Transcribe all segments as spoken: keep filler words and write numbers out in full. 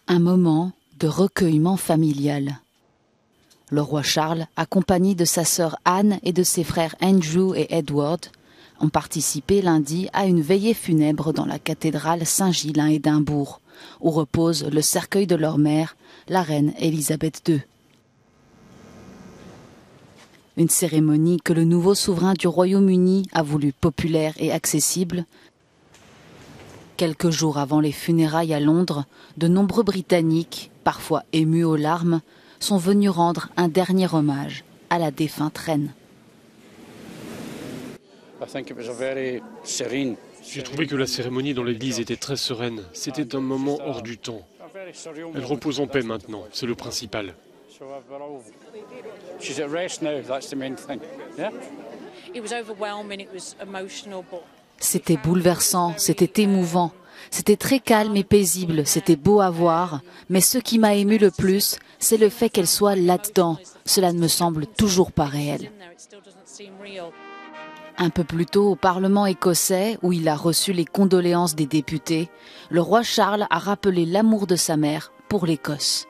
Un moment de recueillement familial. Le roi Charles, accompagné de sa sœur Anne et de ses frères Andrew et Edward, ont participé lundi à une veillée funèbre dans la cathédrale Saint-Gilles à Édimbourg, où repose le cercueil de leur mère, la reine Élisabeth deux. Une cérémonie que le nouveau souverain du Royaume-Uni a voulu populaire et accessible. Quelques jours avant les funérailles à Londres, de nombreux Britanniques, parfois émus aux larmes, sont venus rendre un dernier hommage à la défunte reine. J'ai trouvé que la cérémonie dans l'église était très sereine. C'était un moment hors du temps. Elle repose en paix maintenant, c'est le principal. C'était bouleversant, c'était émouvant, c'était très calme et paisible, c'était beau à voir, mais ce qui m'a ému le plus, c'est le fait qu'elle soit là-dedans. Cela ne me semble toujours pas réel. Un peu plus tôt, au Parlement écossais, où il a reçu les condoléances des députés, le roi Charles a rappelé l'amour de sa mère pour l'Écosse.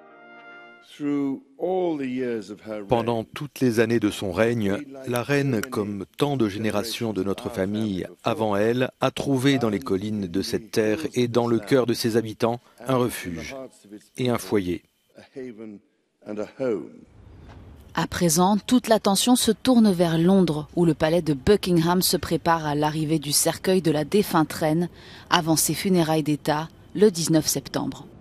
Pendant toutes les années de son règne, la reine, comme tant de générations de notre famille avant elle, a trouvé dans les collines de cette terre et dans le cœur de ses habitants un refuge et un foyer. À présent, toute l'attention se tourne vers Londres, où le palais de Buckingham se prépare à l'arrivée du cercueil de la défunte reine avant ses funérailles d'État le dix-neuf septembre.